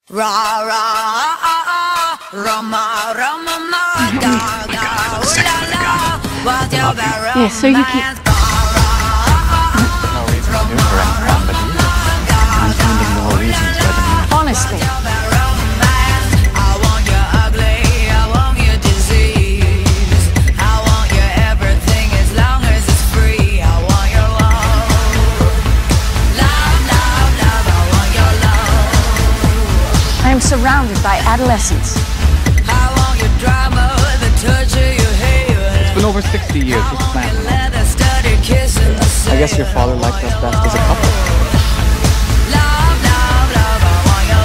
Ra ra Roma Roma GaGa ooh la la what's your romance? Yeah, so you keep... No reason to for anyone but you. I'm finding more reasons by the minute. Honestly. I want you ugly, I want you disease, I want you everything as long as it's free. I want your love, love, love, love. I want your love. I am surrounded by adolescents. I want your drama, the touch of your hair. It's been over 60 years. What's the plan? I I guess your father liked us best as a couple. Love, love, love, I want your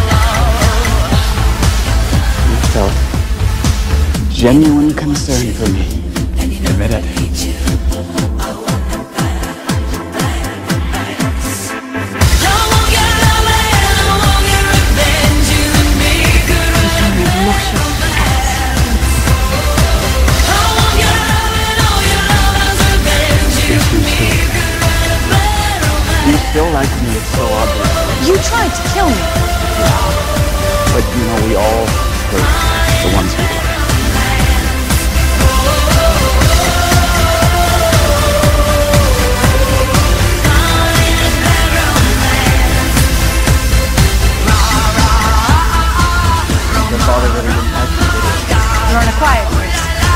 love. You felt genuine concern for me. Admit it. You still like me, it's so obvious. You tried to kill me. But you know, we all hate the ones who love. Your father really didn't like me, did he? You're on a quiet place.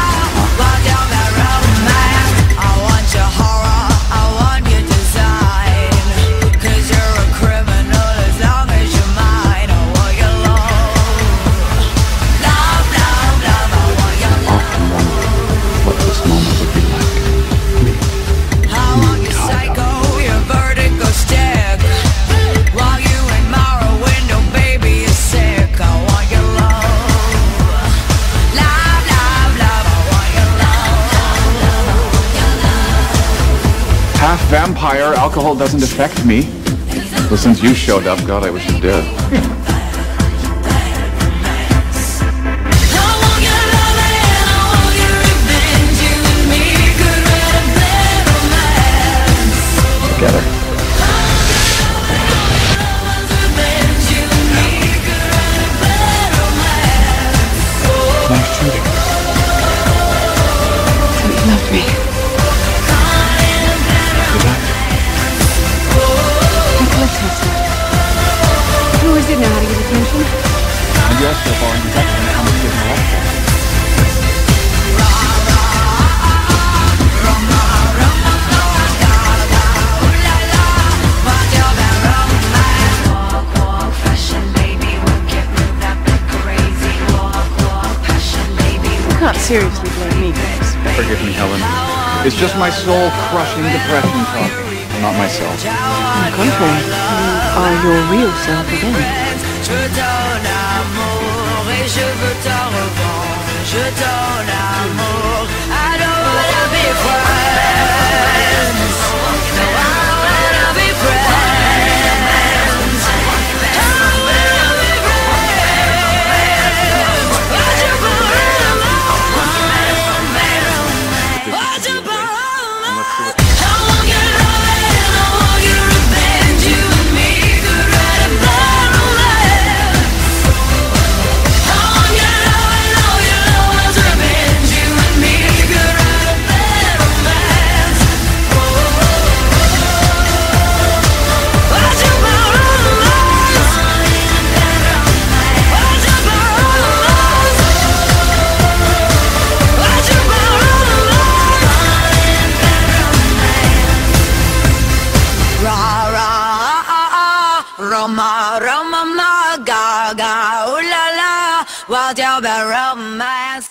Half vampire, alcohol doesn't affect me. Well, since you showed up, God, I wish you did. Together. Nice shooting. You loved me. Who is it now to get attention? And yes, they're borrowing the text and how much you have. You can't seriously blame me for this. Forgive me, Helen. It's just my soul-crushing depression talking, not myself. On the contrary, you are your real self again. Je donne amour et je veux t'en revanche. Je donne amour. I don't wanna be friends. No, I don't wanna be friends. I don't wanna be friends. What you put in romance? What you put in romance? I want your love and I want your revenge. You and me could write a bad romance. I want your love and all your love's revenge. You and me could write a bad romance. What you put in romance? What you put in romance? What you put in romance? Ra ra Roma Roma GaGa ooh la la what's your romance?